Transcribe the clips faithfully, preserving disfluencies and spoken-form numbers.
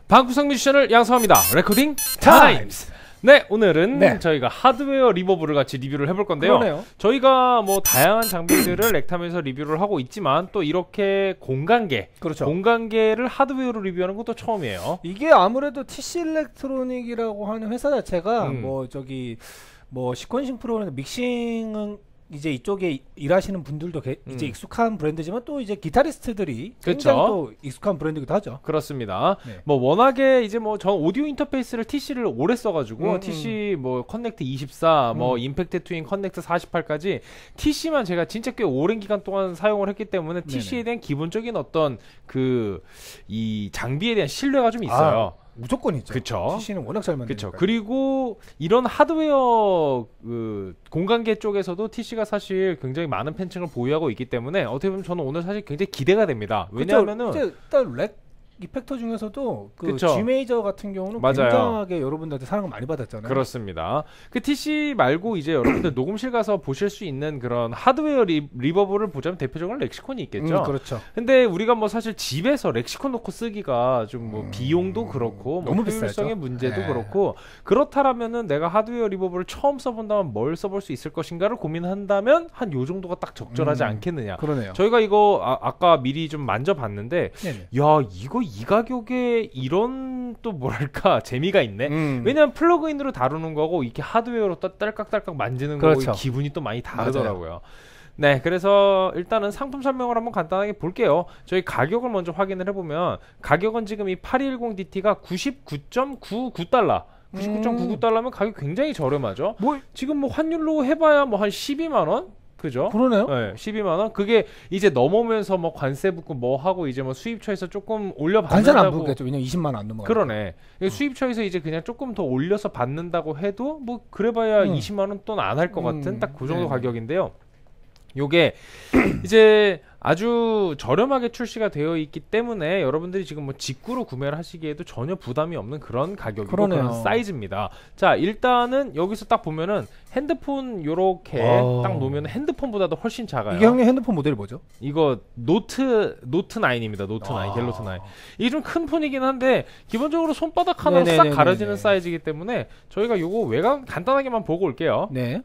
방구석 뮤지션을 양성합니다. 레코딩 타임스. 네, 오늘은 네. 저희가 하드웨어 리버브를 같이 리뷰를 해볼 건데요. 그러네요. 저희가 뭐 다양한 장비들을 렉탐에서 리뷰를 하고 있지만 또 이렇게 공간계, 그렇죠. 공간계를 하드웨어로 리뷰하는 것도 처음이에요. 이게 아무래도 티씨 일렉트로닉이라고 하는 회사 자체가 음. 뭐 저기 뭐 시퀀싱 프로그램 믹싱은 이제 이쪽에 일하시는 분들도 게, 음. 이제 익숙한 브랜드지만 또 이제 기타리스트들이 그쵸. 굉장히 또 익숙한 브랜드기도 하죠. 그렇습니다. 네. 뭐 워낙에 이제 뭐 전 오디오 인터페이스를 티씨를 오래 써가지고 음, 티씨 뭐 커넥트 이십사, 음. 뭐 임팩트 트윈 커넥트 사십팔까지 티씨만 제가 진짜 꽤 오랜 기간 동안 사용을 했기 때문에 티씨에 대한 기본적인 어떤 그 이 장비에 대한 신뢰가 좀 있어요. 아, 무조건 있죠. 그쵸. 티씨는 워낙 잘 만드니까. 그렇죠. 그리고 이런 하드웨어 그 공간계 쪽에서도 티씨가 사실 굉장히 많은 팬층을 보유하고 있기 때문에 어떻게 보면 저는 오늘 사실 굉장히 기대가 됩니다. 왜냐하면은 그쵸. 일단 렉 이펙터 중에서도 그 그쵸. G 메이저 같은 경우는 맞아요. 굉장하게 여러분들한테 사랑을 많이 받았잖아요. 그렇습니다. 그 티씨 말고 이제 여러분들 녹음실 가서 보실 수 있는 그런 하드웨어 리, 리버브를 보자면 대표적으로 렉시콘이 있겠죠. 음, 그렇죠. 근데 우리가 뭐 사실 집에서 렉시콘 놓고 쓰기가 좀 뭐 음, 비용도 그렇고 뭐 너무 효율성의 비싸죠. 문제도 네. 그렇고 그렇다라면은 내가 하드웨어 리버브를 처음 써본다면 뭘 써볼 수 있을 것인가를 고민한다면 한 요 정도가 딱 적절하지 음, 않겠느냐. 그러네요. 저희가 이거 아, 아까 미리 좀 만져봤는데 네네. 야 이거 이 가격에 이런 또 뭐랄까 재미가 있네. 음. 왜냐면 플러그인으로 다루는 거고 이렇게 하드웨어로 또 딸깍딸깍 만지는 그렇죠. 거고 기분이 또 많이 다르더라고요. 네, 그래서 일단은 상품 설명을 한번 간단하게 볼게요. 저희 가격을 먼저 확인을 해보면 가격은 지금 이 팔이일공 디티가 구십구 점 구구 달러 구십구 점 구구 달러면 가격 굉장히 저렴하죠. 뭐 지금 뭐 환율로 해봐야 뭐 한 십이만 원? 그죠? 그러네요. 네, 십이만 원. 그게 이제 넘어오면서 뭐 관세 붙고 뭐 하고 이제 뭐 수입처에서 조금 올려 관세는 안 받는다고. 붙겠죠. 왜냐면 이십만 원 안 넘어가. 그러네. 수입처에서 이제 그냥 조금 더 올려서 받는다고 해도 뭐 그래봐야 음. 이십만 원 또는 안 할 것 같은 음. 딱 그 정도 네네. 가격인데요. 요게 이제 아주 저렴하게 출시가 되어 있기 때문에 여러분들이 지금 뭐 직구로 구매를 하시기에도 전혀 부담이 없는 그런 가격이고 그러네요. 그런 사이즈입니다. 자, 일단은 여기서 딱 보면은 핸드폰 요렇게 와. 딱 놓으면 핸드폰보다도 훨씬 작아요. 이게 형님 핸드폰 모델이 뭐죠? 이거 노트 노트 나인입니다. 노트 나인, 아. 갤럭시 나인. 이게 좀 큰 폰이긴 한데 기본적으로 손바닥 하나로 싹 네네네네네. 가려지는 사이즈이기 때문에 저희가 요거 외관 간단하게만 보고 올게요. 네.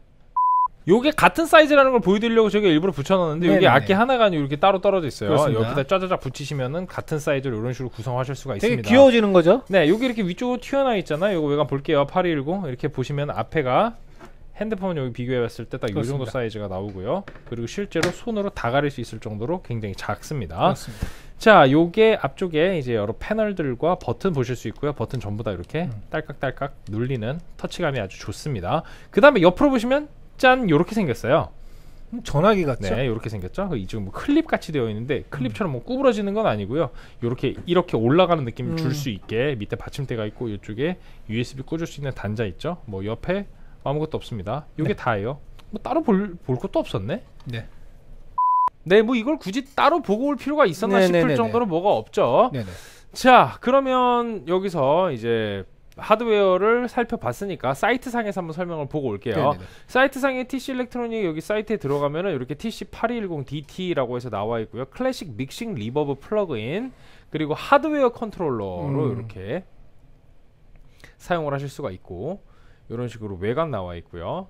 요게 같은 사이즈라는 걸 보여드리려고 저희가 일부러 붙여놨는데 여기 네네네. 악기 하나가 이렇게 따로 떨어져 있어요. 그렇습니다. 여기다 짜자작 붙이시면은 같은 사이즈로 이런 식으로 구성하실 수가 되게 있습니다. 귀여워지는 거죠? 네, 여기 이렇게 위쪽으로 튀어나와 있잖아요. 요거 외관 볼게요. 팔이일공 이렇게 보시면 앞에가 핸드폰 여기 비교해봤을 때 딱 이 정도 그렇습니다. 사이즈가 나오고요. 그리고 실제로 손으로 다 가릴 수 있을 정도로 굉장히 작습니다. 그렇습니다. 자, 요게 앞쪽에 이제 여러 패널들과 버튼 보실 수 있고요. 버튼 전부 다 이렇게 음. 딸깍딸깍 눌리는 터치감이 아주 좋습니다. 그 다음에 옆으로 보시면 짠 요렇게 생겼어요. 음, 전화기 같죠? 네, 요렇게 생겼죠. 이 지금 뭐 클립 같이 되어 있는데 클립처럼 뭐 구부러지는 건 아니고요. 요렇게 이렇게 올라가는 느낌을 음. 줄 수 있게 밑에 받침대가 있고 이쪽에 유에스비 꽂을 수 있는 단자 있죠. 뭐 옆에 아무것도 없습니다. 요게 네. 다예요. 뭐 따로 볼, 볼 것도 없었네. 네. 네, 뭐 이걸 굳이 따로 보고 올 필요가 있었나 네네네네. 싶을 정도로 뭐가 없죠. 네네. 자, 그러면 여기서 이제 하드웨어를 살펴봤으니까 사이트상에서 한번 설명을 보고 올게요. 네네네. 사이트상에 티씨 일렉트로닉 여기 사이트에 들어가면은 이렇게 티씨 팔이일공 디티라고 해서 나와 있고요. 클래식 믹싱 리버브 플러그인 그리고 하드웨어 컨트롤러로 음. 이렇게 사용을 하실 수가 있고 이런 식으로 외관 나와 있고요.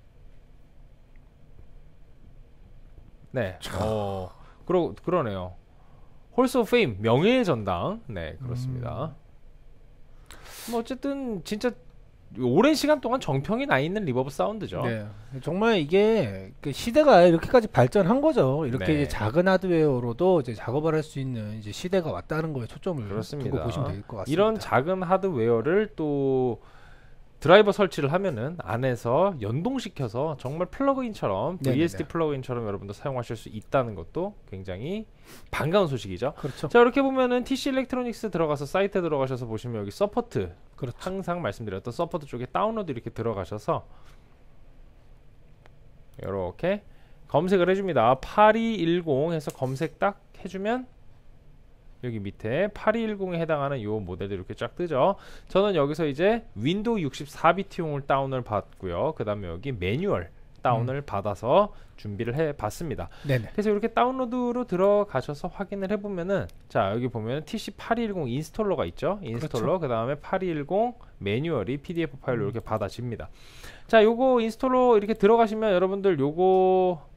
네. 어, 그러 그러네요. 홀스 오브 페임 명예의 전당. 네, 그렇습니다. 음. 뭐 어쨌든 진짜 오랜 시간 동안 정평이 나 있는 리버브 사운드죠. 네. 정말 이게 그 시대가 이렇게까지 발전한 거죠. 이렇게 네. 이제 작은 하드웨어로도 이제 작업을 할 수 있는 이제 시대가 왔다는 거에 초점을 그렇습니다. 두고 보시면 될 것 같습니다. 이런 작은 하드웨어를 또 드라이버 설치를 하면은 안에서 연동시켜서 정말 플러그인처럼 네네네. 브이에스디 플러그인처럼 여러분들 사용하실 수 있다는 것도 굉장히 반가운 소식이죠. 그렇죠. 자, 이렇게 보면은 티씨 일렉트로닉스 들어가서 사이트에 들어가셔서 보시면 여기 서포트, 그렇죠. 항상 말씀드렸던 서포트 쪽에 다운로드 이렇게 들어가셔서 이렇게 검색을 해줍니다. 팔이일공 해서 검색 딱 해주면 여기 밑에 팔이일공에 해당하는 요 모델들 이렇게 쫙 뜨죠. 저는 여기서 이제 윈도우 육십사 비트용을 다운을 받고요. 그 다음에 여기 매뉴얼 다운을 음. 받아서 준비를 해봤습니다. 네네. 그래서 이렇게 다운로드로 들어가셔서 확인을 해보면은 자 여기 보면 티씨 팔이일공 인스톨러가 있죠. 인스톨러 그렇죠. 그 다음에 팔이일공 매뉴얼이 피디에프 파일로 음. 이렇게 받아집니다. 자 요거 인스톨러 이렇게 들어가시면 여러분들 요거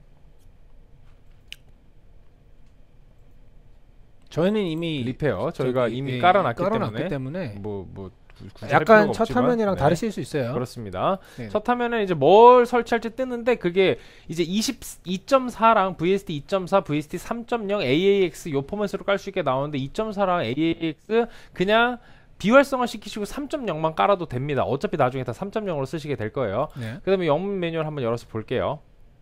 저희는 이미 리페어 저희가 이미 예, 깔아놨기, 깔아놨기 때문에, 때문에 뭐, 뭐 약간 첫 화면이랑 네. 다르실 수 있어요. 그렇습니다. 네. 첫 화면에 이제 뭘 설치할지 뜨는데 그게 이제 이십이 점 사랑 브이에스티 이 점 사, 브이에스티 삼 점 영, 에이에이엑스 요 포맷으로 깔 수 있게 나오는데 이 점 사랑 에이에이엑스 그냥 비활성화 시키시고 삼 점 영만 깔아도 됩니다. 어차피 나중에 다 삼 점 영으로 쓰시게 될 거예요. 네. 그 다음에 영문 매뉴얼 한번 열어서 볼게요.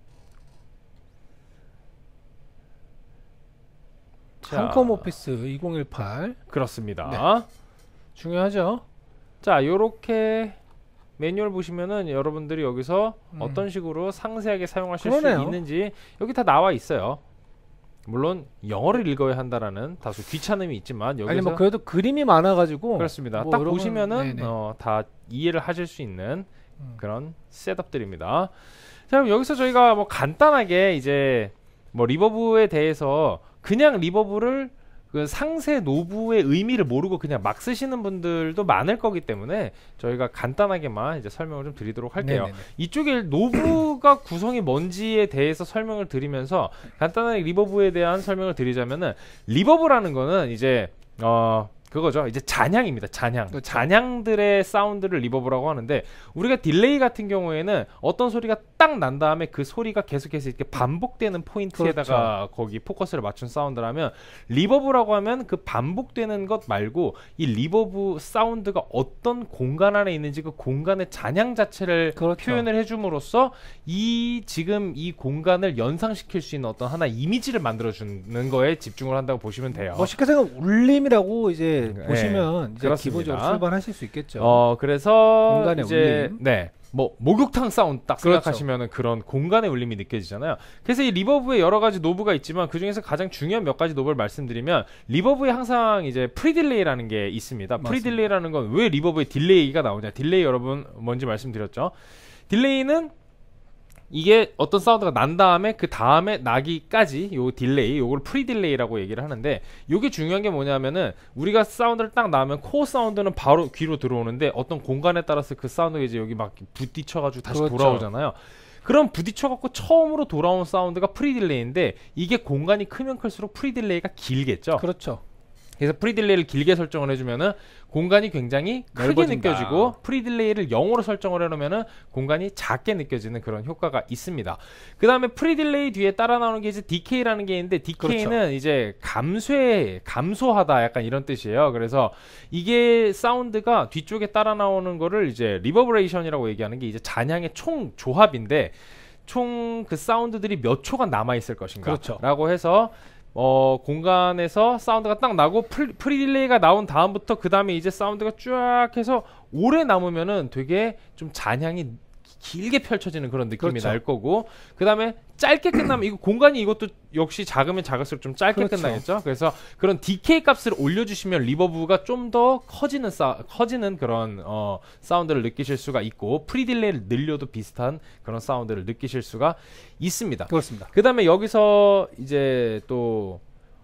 한컴 오피스 이천십팔 그렇습니다. 네. 중요하죠. 자 요렇게 매뉴얼 보시면은 여러분들이 여기서 음. 어떤 식으로 상세하게 사용하실 그러네요. 수 있는지 여기 다 나와 있어요. 물론 영어를 읽어야 한다라는 다소 귀찮음이 있지만 여기서 아니 뭐 그래도 그림이 많아가지고 그렇습니다. 뭐 딱 보시면은 어, 다 이해를 하실 수 있는 음. 그런 셋업들입니다. 자 그럼 여기서 저희가 뭐 간단하게 이제 뭐 리버브에 대해서 그냥 리버브를 그 상세 노브의 의미를 모르고 그냥 막 쓰시는 분들도 많을 거기 때문에 저희가 간단하게만 이제 설명을 좀 드리도록 할게요. 네네네. 이쪽에 노브가 구성이 뭔지에 대해서 설명을 드리면서 간단하게 리버브에 대한 설명을 드리자면은 리버브라는 거는 이제 어 그거죠. 이제 잔향입니다. 잔향. 그렇죠. 잔향들의 사운드를 리버브라고 하는데 우리가 딜레이 같은 경우에는 어떤 소리가 딱 난 다음에 그 소리가 계속해서 이렇게 반복되는 포인트에다가 그렇죠. 거기 포커스를 맞춘 사운드라면 리버브라고 하면 그 반복되는 것 말고 이 리버브 사운드가 어떤 공간 안에 있는지 그 공간의 잔향 자체를 그렇죠. 표현을 해줌으로써 이 지금 이 공간을 연상시킬 수 있는 어떤 하나의 이미지를 만들어주는 거에 집중을 한다고 보시면 돼요. 뭐 쉽게 생각하면 울림이라고 이제 네, 보시면 이제 기본적으로 출발하실 수 있겠죠. 어 그래서 공간의 이제 울림. 네. 뭐 목욕탕 사운드 딱 그렇죠. 생각하시면은 그런 공간의 울림이 느껴지잖아요. 그래서 이 리버브에 여러 가지 노브가 있지만 그 중에서 가장 중요한 몇 가지 노브를 말씀드리면 리버브에 항상 이제 프리딜레이라는 게 있습니다. 맞습니다. 프리딜레이라는 건 왜 리버브에 딜레이가 나오냐? 딜레이 여러분 뭔지 말씀드렸죠. 딜레이는 이게 어떤 사운드가 난 다음에 그 다음에 나기까지 요 딜레이 요걸 프리딜레이라고 얘기를 하는데 요게 중요한 게 뭐냐면은 우리가 사운드를 딱 나오면 코어 사운드는 바로 귀로 들어오는데 어떤 공간에 따라서 그 사운드가 이제 여기 막 부딪혀가지고 다시 그렇죠. 돌아오잖아요. 그럼 부딪혀갖고 처음으로 돌아온 사운드가 프리딜레이인데 이게 공간이 크면 클수록 프리딜레이가 길겠죠. 그렇죠. 그래서 프리딜레이를 길게 설정을 해주면은 공간이 굉장히 크게 넓어진다. 느껴지고 프리딜레이를 영으로 설정을 해놓으면은 공간이 작게 느껴지는 그런 효과가 있습니다. 그 다음에 프리딜레이 뒤에 따라 나오는 게 이제 디케이라는 게 있는데 디케이는 그렇죠. 이제 감쇄, 감소하다 약간 이런 뜻이에요. 그래서 이게 사운드가 뒤쪽에 따라 나오는 거를 이제 리버브레이션이라고 얘기하는 게 이제 잔향의 총 조합인데 총 그 사운드들이 몇 초가 남아있을 것인가 그렇죠. 라고 해서 어 공간에서 사운드가 딱 나고 프리, 프리딜레이가 나온 다음부터 그 다음에 이제 사운드가 쫙 해서 오래 남으면은 되게 좀 잔향이 길게 펼쳐지는 그런 느낌이 그렇죠. 날 거고 그 다음에 짧게 끝나면 이거 공간이 이것도 역시 작으면 작을수록 좀 짧게 그렇죠. 끝나겠죠. 그래서 그런 디케이 값을 올려주시면 리버브가 좀 더 커지는 사, 커지는 그런 어, 사운드를 느끼실 수가 있고 프리딜레이를 늘려도 비슷한 그런 사운드를 느끼실 수가 있습니다. 그렇습니다. 그 다음에 여기서 이제 또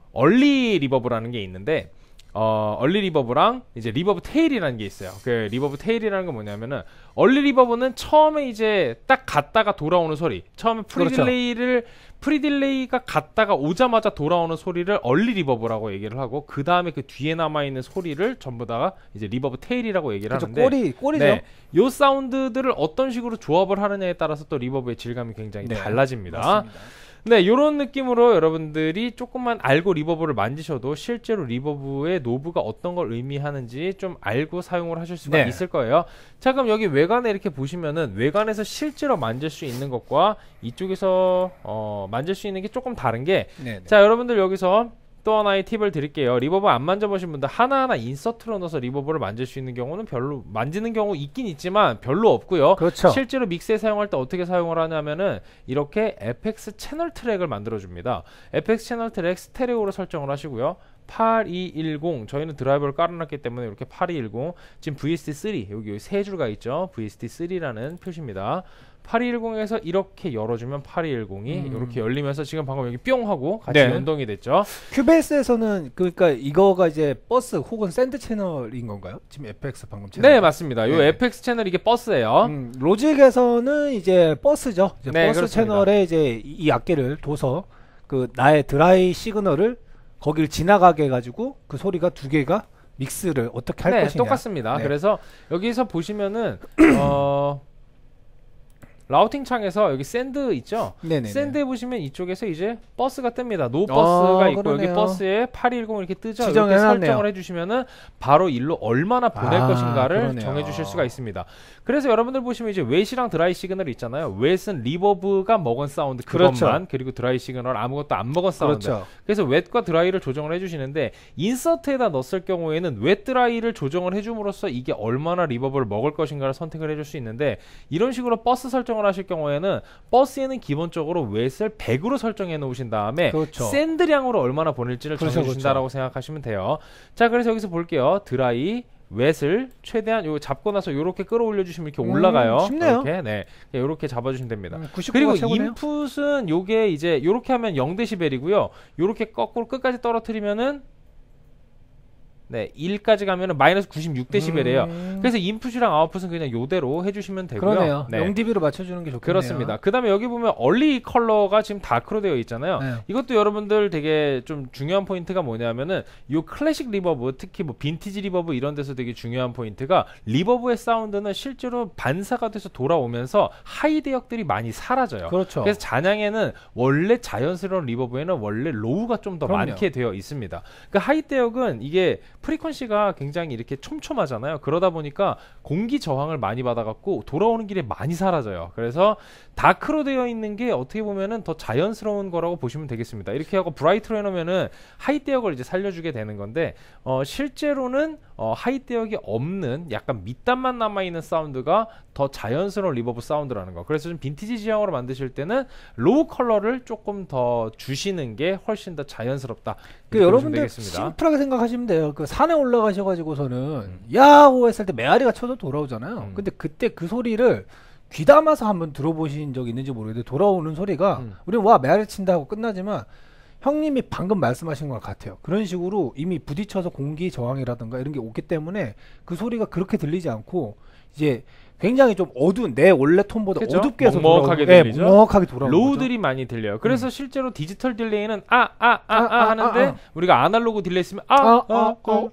얼리 리버브라는 게 있는데 어, 얼리 리버브랑 이제 리버브 테일이라는 게 있어요. 그 리버브 테일이라는 건 뭐냐면은 얼리 리버브는 처음에 이제 딱 갔다가 돌아오는 소리. 처음에 프리딜레이를 그렇죠. 프리딜레이가 갔다가 오자마자 돌아오는 소리를 얼리 리버브라고 얘기를 하고 그 다음에 그 뒤에 남아 있는 소리를 전부 다 이제 리버브 테일이라고 얘기를 그렇죠. 하는데 꼬리 꼬리죠. 네, 요 사운드들을 어떤 식으로 조합을 하느냐에 따라서 또 리버브의 질감이 굉장히 네, 달라집니다. 맞습니다. 네, 요런 느낌으로 여러분들이 조금만 알고 리버브를 만지셔도 실제로 리버브의 노브가 어떤 걸 의미하는지 좀 알고 사용을 하실 수가 네. 있을 거예요. 자, 그럼 여기 외관에 이렇게 보시면은 외관에서 실제로 만질 수 있는 것과 이쪽에서 어, 만질 수 있는 게 조금 다른 게 네네. 자, 여러분들 여기서 또 하나의 팁을 드릴게요. 리버브 안 만져보신 분들 하나하나 인서트로 넣어서 리버브를 만질 수 있는 경우는 별로 만지는 경우 있긴 있지만 별로 없고요. 그렇죠. 실제로 믹스에 사용할 때 어떻게 사용을 하냐면은 이렇게 에프엑스 채널 트랙을 만들어 줍니다. 에프엑스 채널 트랙 스테레오로 설정을 하시고요. 팔이일공 저희는 드라이버를 깔아놨기 때문에 이렇게 팔이일공 지금 브이에스티 쓰리 여기, 여기 세 줄가 있죠. 브이에스티 쓰리라는 표시입니다. 팔이일공에서 이렇게 열어주면 팔이일공이 음. 이렇게 열리면서 지금 방금 여기 뿅 하고 같이 네. 연동이 됐죠. 큐베이스에서는 그러니까 이거가 이제 버스 혹은 샌드 채널인 건가요? 지금 에프엑스 방금 채널. 네 맞습니다. 요 네. 에프엑스 채널 이게 버스예요. 음, 로직에서는 이제 버스죠. 이제 네, 버스 그렇습니다. 채널에 이제 이 악기를 둬서 그 나의 드라이 시그널을 거길 지나가게 해가지고 그 소리가 두 개가 믹스를 어떻게 할 네, 것이냐. 똑같습니다. 네. 그래서 여기서 보시면은 어 라우팅 창에서 여기 샌드 있죠? 네네. 샌드에 보시면 이쪽에서 이제 버스가 뜹니다. 노 버스가 아, 있고 그러네요. 여기 버스에 팔이일공 이렇게 뜨죠. 지정을 이렇게 해놨네요. 설정을 해주시면은 바로 일로 얼마나 보낼 아, 것인가를 그러네요. 정해주실 수가 있습니다. 그래서 여러분들 보시면 이제 웨이랑 드라이 시그널이 있잖아요. 웨이는 리버브가 먹은 사운드 그것만 그렇죠. 그리고 드라이 시그널 아무것도 안 먹은 사운드. 그렇죠. 그래서 웻과 드라이를 조정을 해주시는데 인서트에다 넣었을 경우에는 웻 드라이를 조정을 해줌으로써 이게 얼마나 리버브를 먹을 것인가를 선택을 해줄 수 있는데 이런 식으로 버스 설정을 하실 경우에는 버스에는 기본적으로 웻을 백으로 설정해 놓으신 다음에 그렇죠. 샌드량으로 얼마나 보낼지를 그렇죠, 정해주신다라고 그렇죠. 생각하시면 돼요. 자 그래서 여기서 볼게요. 드라이 웻을 최대한 요 잡고 나서 요렇게 끌어올려 주시면 이렇게 음, 올라가요. 쉽네요. 이렇게 네 요렇게 잡아주시면 됩니다. 음, 구십구가 그리고 최고네요. 인풋은 요게 이제 요렇게 하면 영 데시벨이고요. 요렇게 거꾸로 끝까지 떨어뜨리면은 네 일까지 가면은 마이너스 구십육 데시벨이에요. 음, 그래서 인풋이랑 아웃풋은 그냥 요대로 해주시면 되고요. 그러네요. 네. 영 디비로 맞춰주는 게 좋겠네요. 그렇습니다. 그 다음에 여기 보면 얼리 컬러가 지금 다크로 되어 있잖아요. 네. 이것도 여러분들 되게 좀 중요한 포인트가 뭐냐면은 요 클래식 리버브 특히 뭐 빈티지 리버브 이런 데서 되게 중요한 포인트가 리버브의 사운드는 실제로 반사가 돼서 돌아오면서 하이 대역들이 많이 사라져요. 그렇죠. 그래서 잔향에는 원래 자연스러운 리버브에는 원래 로우가 좀 더 그럼요. 많게 되어 있습니다. 그 하이 대역은 이게 프리퀀시가 굉장히 이렇게 촘촘하잖아요. 그러다 보니까 공기 저항을 많이 받아갖고 돌아오는 길에 많이 사라져요. 그래서 다크로 되어 있는 게 어떻게 보면은 더 자연스러운 거라고 보시면 되겠습니다. 이렇게 하고 브라이트로 해놓으면은 하이 대역을 이제 살려주게 되는 건데 어, 실제로는 어, 하이 대역이 없는 약간 밑단만 남아있는 사운드가 더 자연스러운 리버브 사운드라는 거. 그래서 좀 빈티지 지향으로 만드실 때는 로우 컬러를 조금 더 주시는 게 훨씬 더 자연스럽다. 그 이렇게 보시면 여러분들 되겠습니다. 심플하게 생각하시면 돼요. 그 산에 올라가셔가지고서는 음. 야호 했을 때 메아리가 쳐서 돌아오잖아요. 음. 근데 그때 그 소리를 귀담아서 한번 들어보신 적 있는지 모르겠는데 돌아오는 소리가 음. 우리는 와 메아리 친다 하고 끝나지만 형님이 방금 말씀하신 것 같아요. 그런 식으로 이미 부딪혀서 공기 저항이라든가 이런 게 오기 때문에 그 소리가 그렇게 들리지 않고 이제 굉장히 좀 어두운 내 원래 톤보다 그죠? 어둡게 해서 먹먹하게 돌아오고, 들리죠? 네, 먹먹하게 돌아오는 로우들이 많이 들려요. 그래서 음. 실제로 디지털 딜레이는 아 아 아 아 아, 아, 하는데 아, 아. 우리가 아날로그 딜레이 쓰면 아 아, 아 아, 아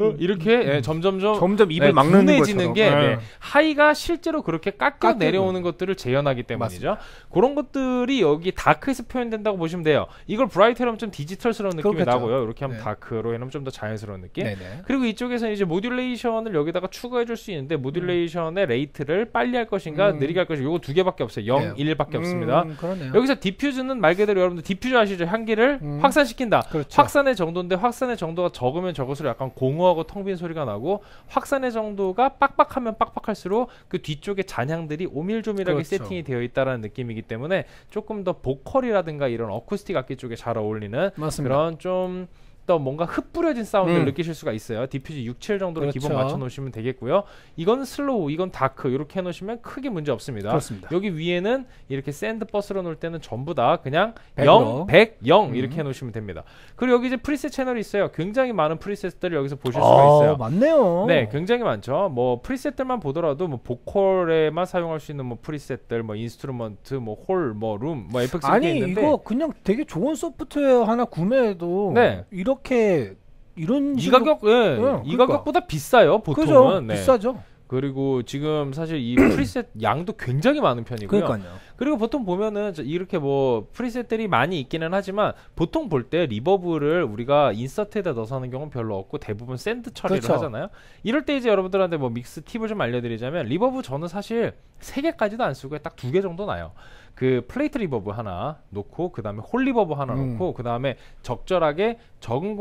이렇게 예, 점점점 점점 입을 네, 막는 둔해지는 것처럼. 게 네. 네, 하이가 실제로 그렇게 깎여 깎이고 내려오는 것들을 재현하기 때문이죠. 그런 것들이 여기 다크에서 표현된다고 보시면 돼요. 이걸 브라이트로 하면 좀 디지털스러운 느낌이 그렇겠죠. 나고요. 이렇게 하면 네. 다크로 해놓으면 좀 더 자연스러운 느낌. 네네. 그리고 이쪽에서는 이제 모듈레이션을 여기다가 추가해 줄 수 있는데 모듈레이션의 레이트를 빨리 할 것인가 음. 느리게 할 것인가 요거 두 개밖에 없어요. 영, 네. 일밖에 없습니다. 음, 그러네요. 여기서 디퓨즈는 말 그대로 여러분들 디퓨즈 아시죠? 향기를 음. 확산시킨다. 그렇죠. 확산의 정도인데 확산의 정도가 적으면 적을수록 약간 공허하고 텅 빈 소리가 나고 확산의 정도가 빡빡하면 빡빡할수록 그 뒤쪽에 잔향들이 오밀조밀하게 그렇죠. 세팅이 되어 있다라는 느낌이기 때문에 조금 더 보컬이라든가 이런 어쿠스틱 악기 쪽에 잘 어울리는 맞습니다. 그런 좀 더 뭔가 흩뿌려진 사운드를 음. 느끼실 수가 있어요. 디퓨즈 육, 칠 정도로 그렇죠. 기본 맞춰 놓으시면 되겠고요. 이건 슬로우, 이건 다크 이렇게 해 놓으시면 크게 문제 없습니다. 그렇습니다. 여기 위에는 이렇게 샌드 버스로 놓을 때는 전부 다 그냥 백으로. 영, 백, 영 음. 이렇게 해 놓으시면 됩니다. 그리고 여기 이제 프리셋 채널이 있어요. 굉장히 많은 프리셋들을 여기서 보실 수가 아, 있어요. 맞네요. 네, 굉장히 많죠. 뭐 프리셋들만 보더라도 뭐 보컬에만 사용할 수 있는 뭐 프리셋들, 뭐 인스트루먼트, 뭐 홀, 뭐 룸, 뭐 에펙스 이렇게 아니 있는데 이거 그냥 되게 좋은 소프트웨어 하나 구매해도 네. 이렇게 이런 이 식으로- 가격, 예, 네, 이 그러니까. 가격보다 비싸요. 보통은. 그죠? 네. 비싸죠. 그리고 지금 사실 이 프리셋 양도 굉장히 많은 편이고요. 그러니까요. 그리고 보통 보면은 저 이렇게 뭐 프리셋들이 많이 있기는 하지만 보통 볼 때 리버브를 우리가 인서트에다 넣어서 하는 경우는 별로 없고 대부분 샌드 처리를 그렇죠. 하잖아요. 이럴 때 이제 여러분들한테 뭐 믹스 팁을 좀 알려드리자면 리버브 저는 사실 세 개까지도 안 쓰고 딱 두 개 정도 나요. 그 플레이트 리버브 하나 놓고 그 다음에 홀 리버브 하나 음. 놓고 그 다음에 적절하게 적은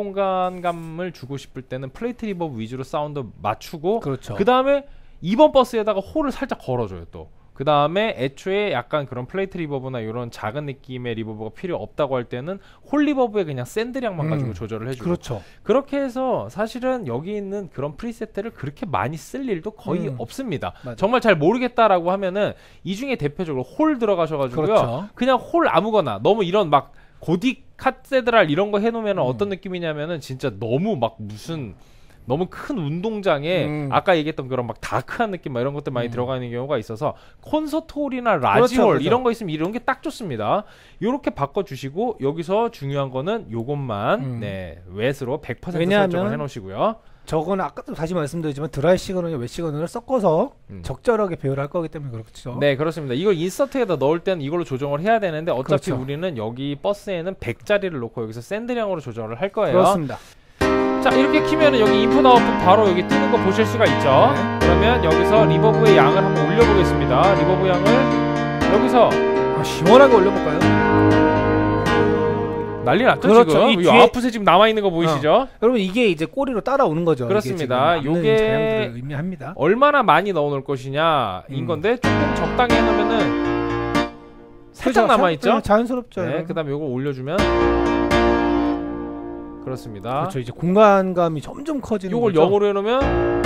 공간감을 주고 싶을 때는 플레이트 리버브 위주로 사운드 맞추고 그렇죠. 그 다음에 이번 버스에다가 홀을 살짝 걸어줘요 또. 그 다음에 애초에 약간 그런 플레이트 리버브나 이런 작은 느낌의 리버브가 필요 없다고 할 때는 홀 리버브에 그냥 샌드량만 음, 가지고 조절을 해주고 그렇죠. 그렇게 해서 사실은 여기 있는 그런 프리셋들을 그렇게 많이 쓸 일도 거의 음, 없습니다. 맞아. 정말 잘 모르겠다라고 하면은 이 중에 대표적으로 홀 들어가셔가지고요. 그렇죠. 그냥 홀 아무거나 너무 이런 막 고딕 카테드랄 이런 거 해놓으면 음. 어떤 느낌이냐면은 진짜 너무 막 무슨 너무 큰 운동장에 음. 아까 얘기했던 그런 막 다크한 느낌 막 이런 것들 많이 음. 들어가 있는 경우가 있어서 콘서트 홀이나 라지 그렇죠, 홀 그렇죠. 이런 거 있으면 이런 게 딱 좋습니다. 요렇게 바꿔주시고 여기서 중요한 거는 요것만 음. 네 웻으로 백 퍼센트 왜냐하면 설정을 해놓으시고요. 저거는 아까도 다시 말씀드리지만 드라이 시그널과 웻 시그널을 섞어서 음. 적절하게 배열할 거기 때문에 그렇죠. 네 그렇습니다. 이걸 인서트에다 넣을 때는 이걸로 조정을 해야 되는데 어차피 그렇죠. 우리는 여기 버스에는 백 짜리를 놓고 여기서 샌드량으로 조정을 할 거예요. 그렇습니다. 자 이렇게 키면은 여기 인풋 아웃풋 바로 여기 뜨는 거 보실 수가 있죠. 네. 그러면 여기서 리버브의 양을 한번 올려보겠습니다. 리버브 양을 여기서 아, 시원하게 올려볼까요? 난리 났죠. 그렇죠. 지금 이 이 뒤에- 아웃풋에 지금 남아있는 거 보이시죠? 여러분 이게 이제 꼬리로 따라오는 거죠. 그렇습니다. 이게 지금 요게- 맞는 자양들을 의미합니다. 얼마나 많이 넣어놓을 것이냐 인 음. 건데 조금 적당히 해놓으면은 살짝 그죠? 남아있죠. 네, 자연스럽죠. 네, 여러분. 그 다음에 요걸 올려주면 그렇습니다. 그렇죠. 이제 공간감이 점점 커지는 요걸 거죠. 영어로 해놓으면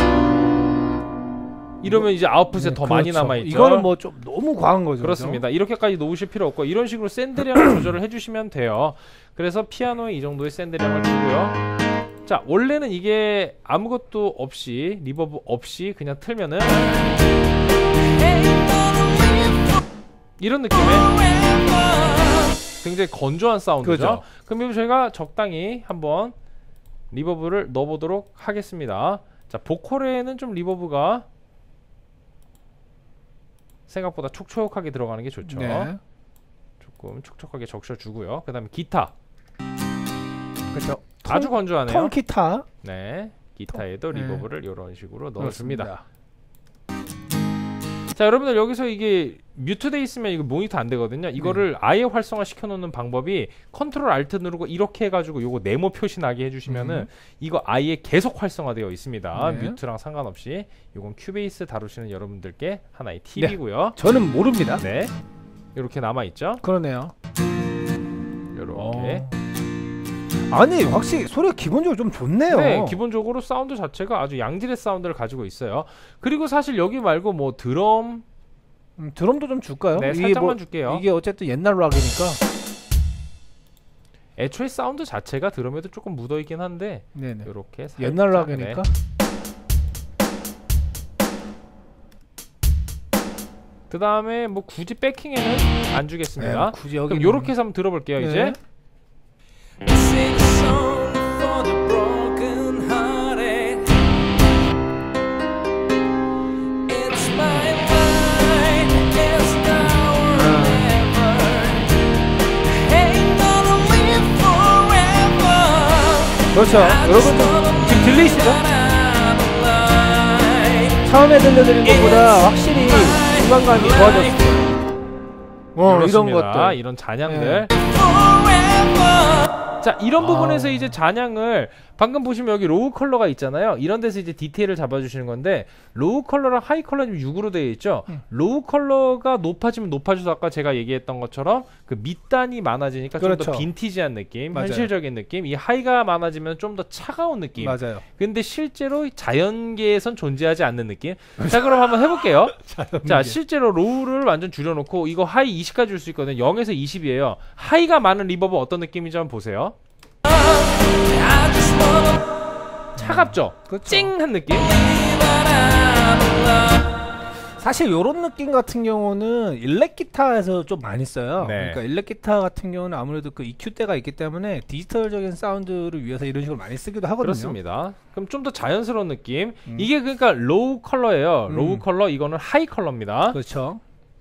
이러면 이제 아웃풋에 네, 더 많이 그렇죠. 남아있죠. 이거는 뭐 좀 너무 과한 거죠. 그렇습니다. 이렇게까지 놓으실 필요 없고 이런 식으로 샌드량을 조절을 해주시면 돼요. 그래서 피아노에 이 정도의 샌드량을 주고요. 자 원래는 이게 아무것도 없이 리버브 없이 그냥 틀면은 이런 느낌의 굉장히 건조한 사운드죠. 그죠. 그럼 저희가 적당히 한번 리버브를 넣어보도록 하겠습니다. 자 보컬에는 좀 리버브가 생각보다 촉촉하게 들어가는 게 좋죠. 네. 조금 촉촉하게 적셔주고요. 그 다음에 기타 그렇죠. 아주 건조하네요. 통기타 네, 기타에도 네. 리버브를 이런 식으로 넣어줍니다. 그렇습니다. 자 여러분들 여기서 이게 뮤트돼 있으면 이거 모니터 안 되거든요. 이거를 아예 활성화 시켜 놓는 방법이 컨트롤 알트 누르고 이렇게 해가지고 요거 네모 표시 나게 해주시면은 음. 이거 아예 계속 활성화되어 있습니다. 네. 뮤트랑 상관없이 요건 큐베이스 다루시는 여러분들께 하나의 팁이고요. 저는 모릅니다. 네, 이렇게 남아 있죠. 그러네요. 요렇게. 어. 아니 확실히 소리가 기본적으로 좀 좋네요. 네, 기본적으로 사운드 자체가 아주 양질의 사운드를 가지고 있어요. 그리고 사실 여기 말고 뭐 드럼, 음, 드럼도 좀 줄까요? 네, 이게 살짝만 뭐- 줄게요. 이게 어쨌든 옛날 락이니까. 애초에 사운드 자체가 드럼에도 조금 묻어있긴 한데 네네. 이렇게 옛날 락이니까. 그 다음에 뭐 굳이 백킹에는 안 주겠습니다. 네, 굳이 여기 그럼 요렇게 해서 한번 들어볼게요. 네. 이제 Sing a song for the broken-hearted. It's my life, it's now or never. Ain't gonna live forever. 그렇죠. 여러분 지금 들리시죠? 처음에 들려드린 것보다 확실히 공간감이 좋아졌어요. 어, 이런 그렇습니다. 것들. 이런 잔향들. 네. 자 이런 아. 부분에서 이제 잔향을 방금 보시면 여기 로우 컬러가 있잖아요. 이런 데서 이제 디테일을 잡아주시는 건데 로우 컬러랑 하이 컬러는 육으로 되어 있죠. 음. 로우 컬러가 높아지면 높아져서 아까 제가 얘기했던 것처럼 그 밑단이 많아지니까 좀 그렇죠. 더 빈티지한 느낌, 맞아요. 현실적인 느낌. 이 하이가 많아지면 좀 더 차가운 느낌. 맞아요. 근데 실제로 자연계에선 존재하지 않는 느낌. 자 그럼 한번 해볼게요. 자 실제로 로우를 완전 줄여놓고 이거 하이 이십까지 줄 수 있거든요. 영에서 이십이에요. 하이가 많은 리버브 어떤 느낌인지 한번 보세요. 차갑죠? 그렇죠. 찡한 느낌? 사실 요런 느낌 같은 경우는 일렉 기타에서 좀 많이 써요. 네. 그러니까 일렉 기타 같은 경우는 아무래도 그 이큐대가 있기 때문에 디지털적인 사운드를 위해서 이런 식으로 많이 쓰기도 하거든요. 그렇습니다. 그럼 좀 더 자연스러운 느낌. 음. 이게 그러니까 로우 컬러예요. 음. 로우 컬러 이거는 하이 컬러입니다. 그렇죠.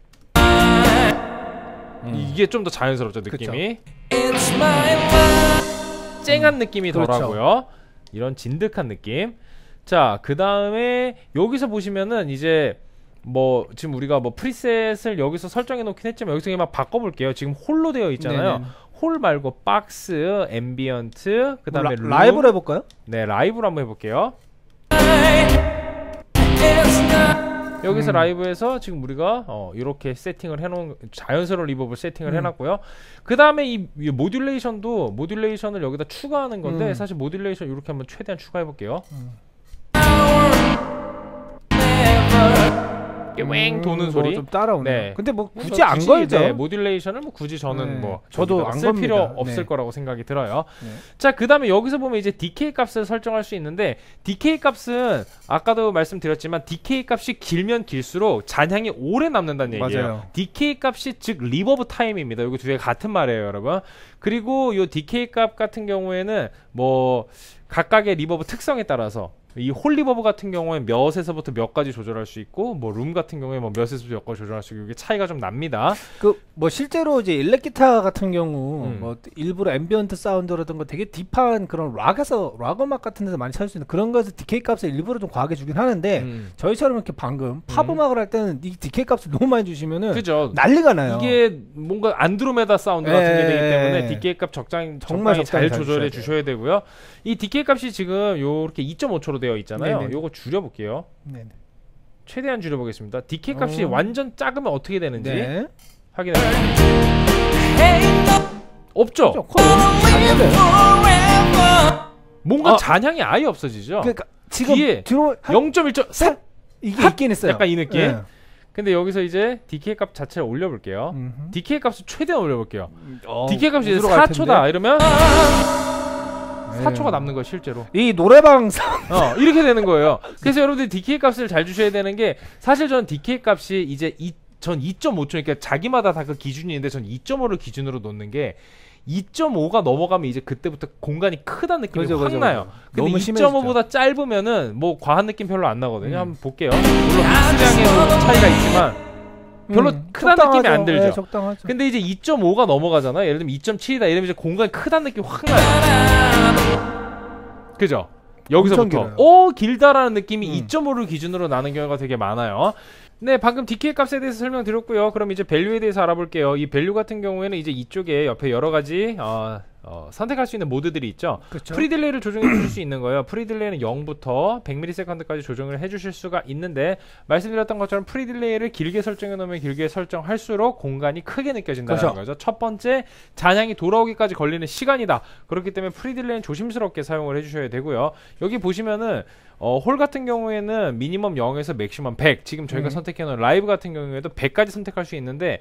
음. 이게 좀 더 자연스럽죠 느낌이. It's my life. 쨍한 느낌이 그렇죠. 덜하고요. 이런 진득한 느낌. 자, 그 다음에 여기서 보시면은 이제 뭐 지금 우리가 뭐 프리셋을 여기서 설정해 놓긴 했지만 여기서 그냥 막 바꿔볼게요. 지금 홀로 되어 있잖아요. 네네. 홀 말고 박스, 앰비언트, 그 다음에 라, 라이브로 해볼까요? 네, 라이브로 한번 해볼게요. It's not 여기서 음. 라이브에서 지금 우리가 어, 이렇게 세팅을 해놓은 자연스러운 리버브 세팅을 음. 해놨고요. 그 다음에 이, 이 모듈레이션도 모듈레이션을 여기다 추가하는 건데 음. 사실 모듈레이션 이렇게 한번 최대한 추가해 볼게요. 이게 왱 도는 뭐 소리. 좀 따라오네. 네. 근데 뭐 뭐 굳이 안 굳이, 걸죠. 네, 모듈레이션을 뭐 굳이 저는 네. 뭐 저도 저기다가 안 쓸 겁니다. 필요 없을 네. 거라고 생각이 들어요. 네. 자, 그 다음에 여기서 보면 이제 디케이 값을 설정할 수 있는데 디케이 값은 아까도 말씀드렸지만 디케이 값이 길면 길수록 잔향이 오래 남는다는 얘기예요. 맞아요. 디케이 값이 즉 리버브 타임입니다. 여기 두 개 같은 말이에요, 여러분. 그리고 요 디케이 값 같은 경우에는 뭐 각각의 리버브 특성에 따라서 이 홀 리버브 같은 경우에 몇에서부터 몇 가지 조절할 수 있고 뭐 룸 같은 경우에 뭐 몇에서부터 몇 가지 조절할 수 있고 이게 차이가 좀 납니다. 그 뭐 실제로 이제 일렉기타 같은 경우 음. 뭐 일부러 앰비언트 사운드라든가 되게 딥한 그런 락에서 락 음악 같은 데서 많이 찾을 수 있는 그런 거에서 디케이 값을 일부러 좀 과하게 주긴 하는데 음. 저희처럼 이렇게 방금 팝 음. 음악을 할 때는 이 디케이 값을 너무 많이 주시면은 그죠? 난리가 나요. 이게 뭔가 안드로메다 사운드 같은 게 예, 되기 예, 때문에 예. 디케이 값 적당히, 정말 적당히 잘 적당히 잘 조절해 주셔야 주셔야 되고요. 이 디케이 값이 지금 요렇게 이 점 오 초로 되어 있잖아요. 네네. 요거 줄여볼게요. 네네. 최대한 줄여보겠습니다. 디케이 값이 어. 완전 작으면 어떻게 되는지 네. 확인해 없죠? 그죠? 거의 안 돼요. 뭔가 아. 잔향이 아예 없어지죠? 그러니까 지금 뒤에 들어 한- 영 점 일 초 사 이게 핫! 있긴 있어요. 약간 이 느낌? 네. 근데 여기서 이제 디케이 값 자체를 올려볼게요. 음흠. 디케이 값을 최대한 올려볼게요. 어, 디케이 값이 이제 우스로 갈 사 초다 이러면 텐데. 사 초가 남는 거예요 실제로. 이 노래방 사 어 이렇게 되는 거예요. 그래서 여러분들 디케이 값을 잘 주셔야 되는 게 사실 저는 디케이 값이 이제 이, 전 이 점 오 초 그러니까 자기마다 다 그 기준이 있는데 전 이 점 오를 기준으로 놓는 게 이 점 오가 넘어가면 이제 그때부터 공간이 크다는 느낌이 그죠, 확 그죠, 나요. 그죠. 근데 너무 이 점 오보다 짧으면은 뭐 과한 느낌 별로 안 나거든요. 음. 한번 볼게요. 물론 수량의 차이가 있지만 별로 음, 크다는 느낌이 안 적당하죠. 들죠. 네, 적당하죠. 근데 이제 이 점 오가 넘어가잖아요. 예를 들면 이 점 칠이다 이러면 이제 공간이 크다는 느낌이 확 나요. 그죠? 여기서부터 길어요. 오 길다라는 느낌이 음. 이 점 오를 기준으로 나는 경우가 되게 많아요. 네, 방금 디케이 값에 대해서 설명드렸고요. 그럼 이제 밸류에 대해서 알아볼게요. 이 밸류 같은 경우에는 이제 이쪽에 옆에 여러 가지 어, 어, 선택할 수 있는 모드들이 있죠. 그렇죠. 프리딜레이를 조정해 주실 수 있는 거예요. 프리딜레이는 영부터 백 밀리세컨드까지 조정을 해 주실 수가 있는데 말씀드렸던 것처럼 프리딜레이를 길게 설정해 놓으면 길게 설정할수록 공간이 크게 느껴진다는 그렇죠. 거죠. 첫 번째, 잔향이 돌아오기까지 걸리는 시간이다. 그렇기 때문에 프리딜레이는 조심스럽게 사용을 해 주셔야 되고요. 여기 보시면은 어, 홀 같은 경우에는 미니멈 영에서 맥시멈 백, 지금 저희가 음. 선택해놓은 라이브 같은 경우에도 백까지 선택할 수 있는데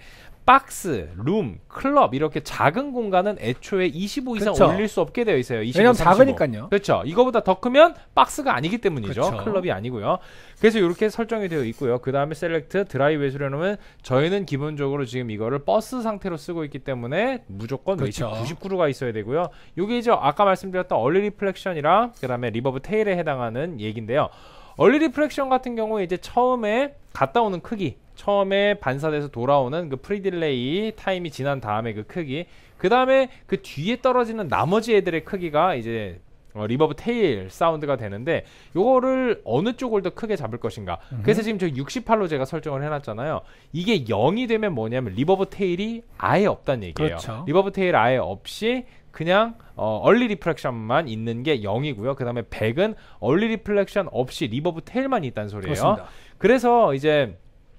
박스, 룸, 클럽 이렇게 작은 공간은 애초에 이십오 이상 그쵸. 올릴 수 없게 되어 있어요. 이십오, 왜냐면 삼십오. 작으니까요. 그렇죠. 이거보다 더 크면 박스가 아니기 때문이죠. 그쵸. 클럽이 아니고요. 그래서 이렇게 설정이 되어 있고요. 그 다음에 셀렉트 드라이 외수려놓으면 저희는 기본적으로 지금 이거를 버스 상태로 쓰고 있기 때문에 무조건 웨이트 그쵸. 구십구 루가 있어야 되고요. 요게 이제 아까 말씀드렸던 얼리 리플렉션이랑 그 다음에 리버브 테일에 해당하는 얘기인데요. 얼리 리플렉션 같은 경우에 이제 처음에 갔다 오는 크기, 처음에 반사돼서 돌아오는 그 프리딜레이 타임이 지난 다음에 그 크기, 그 다음에 그 뒤에 떨어지는 나머지 애들의 크기가 이제 어, 리버브 테일 사운드가 되는데 요거를 어느 쪽을 더 크게 잡을 것인가. 음흠. 그래서 지금 저 육십팔로 제가 설정을 해놨잖아요. 이게 영이 되면 뭐냐면 리버브 테일이 아예 없다는 얘기예요. 그렇죠. 리버브 테일 아예 없이 그냥 어, 얼리 리플렉션만 있는 게 영이고요. 그 다음에 백은 얼리 리플렉션 없이 리버브 테일만 있다는 소리예요. 그렇습니다. 그래서 이제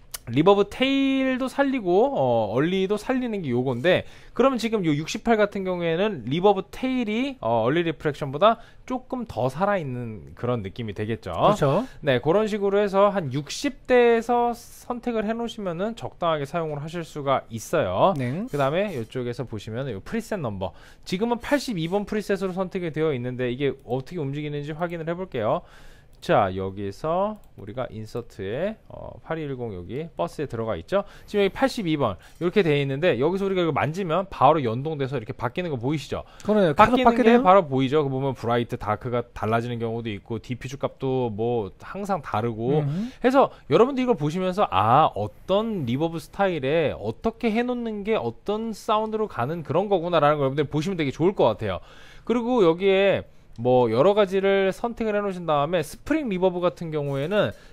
리버브 테일도 살리고 어, 얼리도 살리는 게 요건데 그러면 지금 요 육십팔 같은 경우에는 리버브 테일이 어, 얼리 리프렉션보다 조금 더 살아있는 그런 느낌이 되겠죠. 그렇죠. 네, 그런 식으로 해서 한 육십 대에서 선택을 해 놓으시면은 적당하게 사용을 하실 수가 있어요. 네. 그 다음에 이쪽에서 보시면 이 프리셋 넘버, 지금은 팔십이 번 프리셋으로 선택이 되어 있는데 이게 어떻게 움직이는지 확인을 해볼게요. 자, 여기서 우리가 인서트에 어, 팔이일공 여기 버스에 들어가 있죠. 지금 여기 팔십이 번 이렇게 되어 있는데 여기서 우리가 이거 만지면 바로 연동돼서 이렇게 바뀌는 거 보이시죠? 그러네요. 바뀌는 게 돼요? 바로 보이죠. 그 보면 브라이트, 다크가 달라지는 경우도 있고 디퓨즈 값도 뭐 항상 다르고 음. 해서 여러분들 이걸 보시면서 아, 어떤 리버브 스타일에 어떻게 해놓는 게 어떤 사운드로 가는 그런 거구나라는 걸 여러분들 보시면 되게 좋을 것 같아요. 그리고 여기에 뭐 여러 가지를 선택을 해 놓으신 다음에 스프링 리버브 같은 경우에는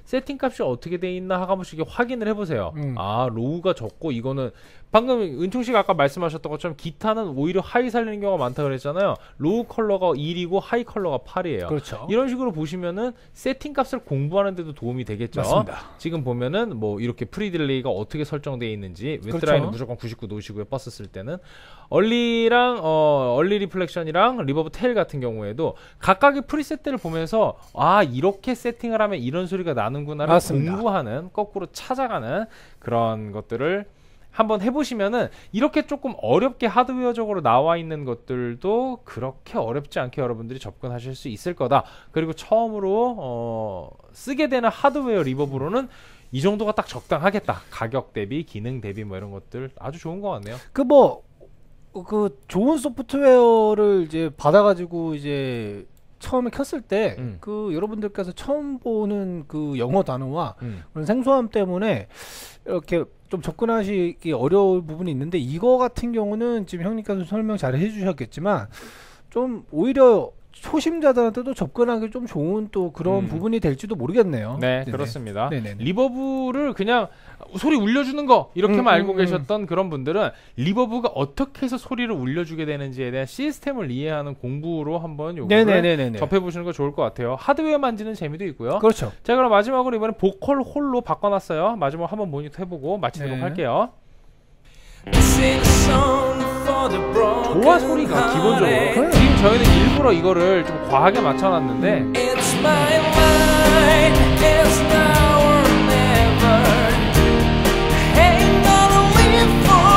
세팅값이 어떻게 돼 있나 한 번씩 확인을 해보세요. 음. 아 로우가 적고 이거는 방금 은총 씨가 아까 말씀하셨던 것처럼 기타는 오히려 하이 살리는 경우가 많다 그랬잖아요. 로우 컬러가 일이고 하이 컬러가 팔이에요. 그렇죠. 이런 식으로 보시면은 세팅값을 공부하는 데도 도움이 되겠죠. 맞습니다. 지금 보면은 뭐 이렇게 프리딜레이가 어떻게 설정되어 있는지 그렇죠. 웨트라인은 무조건 구십구 놓으시고요. 버스 쓸 때는 얼리랑 어 얼리 리플렉션이랑 리버브 테일 같은 경우에도 각각의 프리셋들을 보면서 아 이렇게 세팅을 하면 이런 소리가 나는구나를 맞습니다. 공부하는 거꾸로 찾아가는 그런 것들을 한번 해보시면은 이렇게 조금 어렵게 하드웨어적으로 나와 있는 것들도 그렇게 어렵지 않게 여러분들이 접근하실 수 있을 거다. 그리고 처음으로 어 쓰게 되는 하드웨어 리버브로는 이 정도가 딱 적당하겠다. 가격 대비, 기능 대비 뭐 이런 것들 아주 좋은 것 같네요. 그 뭐 그 좋은 소프트웨어를 이제 받아가지고 이제 처음에 켰을 때 그 음. 여러분들께서 처음 보는 그 영어 단어와 음. 그런 생소함 때문에 이렇게 좀 접근하시기 어려울 부분이 있는데 이거 같은 경우는 지금 형님께서 설명 잘 해주셨겠지만 좀 오히려 초심자들한테도 접근하기 좀 좋은 또 그런 음. 부분이 될지도 모르겠네요. 네, 네네. 그렇습니다. 네네네. 리버브를 그냥 소리 울려주는 거 이렇게만 음, 알고 음, 계셨던 그런 분들은 리버브가 어떻게 해서 소리를 울려주게 되는지에 대한 시스템을 이해하는 공부로 한번 요거를 네네네네. 접해보시는 거 좋을 것 같아요. 하드웨어 만지는 재미도 있고요. 그렇죠. 자 그럼 마지막으로 이번엔 보컬 홀로 바꿔놨어요. 마지막 한번 모니터 해보고 마치도록 네. 할게요. Sing a song for the broken 좋아 소리가 기본적으로 hearted. 지금 저희는 일부러 이거를 좀 과하게 맞춰놨는데 It's my life, it's now or never. Ain't gonna live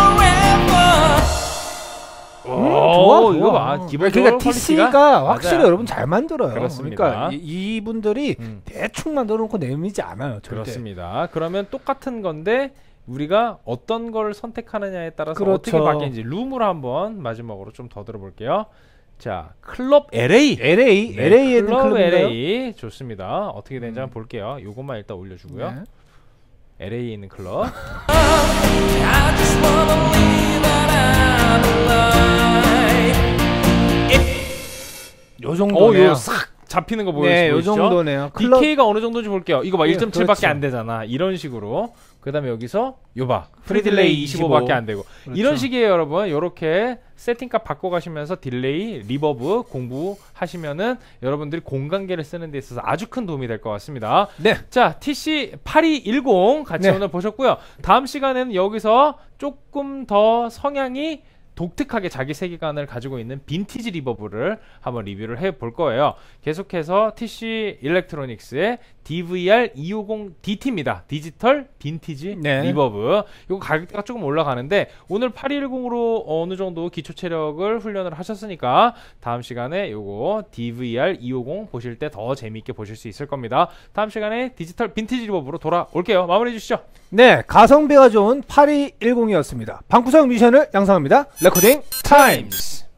forever. 오, 음, 좋아, 이거 좋아. 봐. 기본적으로 그러니까 퀄리티가 티씨가 확실히 맞아요. 여러분 잘 만들어요. 그렇습니다. 그러니까 이, 이분들이 음. 대충 만들어 놓고 내미지 않아요. 절대. 그렇습니다. 그러면 똑같은 건데 우리가 어떤 걸 선택하느냐에 따라서 그렇죠. 어떻게 바뀌는지 룸으로 한번 마지막으로 좀 더 들어볼게요. 자, 클럽 엘에이. 엘에이, 네, 엘에이에 있는 클럽 클럽인가요? 엘에이 좋습니다. 어떻게 되는지 음. 한번 볼게요. 요것만 일단 올려주고요. 네. 엘에이에 있는 클럽. I just wanna live out alive. 요 정도네요. 오, 요싹 잡히는 거 네, 요 보이시죠? 정도네요. 클럽 디케이가 어느 정도인지 볼게요. 이거 봐 예, 일 점 칠밖에 그렇죠. 안 되잖아. 이런 식으로. 그다음에 여기서 요봐 프리딜레이 프리딜레이 이십오밖에 안 되고 그렇죠. 이런 식이에요, 여러분. 요렇게 세팅값 바꿔 가시면서 딜레이, 리버브 공부하시면은 여러분들이 공간계를 쓰는 데 있어서 아주 큰 도움이 될 것 같습니다. 네. 자, 티씨 팔이일공 같이 네. 오늘 보셨고요. 다음 시간에는 여기서 조금 더 성향이 독특하게 자기 세계관을 가지고 있는 빈티지 리버브를 한번 리뷰를 해볼 거예요. 계속해서 티씨 일렉트로닉스의 디브이알 이오공 디티입니다. 디지털 빈티지 네. 리버브. 이거 가격대가 조금 올라가는데 오늘 팔이일공으로 어느 정도 기초 체력을 훈련을 하셨으니까 다음 시간에 요거 디브이알 이오공 보실 때 더 재미있게 보실 수 있을 겁니다. 다음 시간에 디지털 빈티지 리버브로 돌아올게요. 마무리해 주시죠. 네, 가성비가 좋은 팔이일공이었습니다. 방구석 뮤지션을 양성합니다. 레코딩 타임스.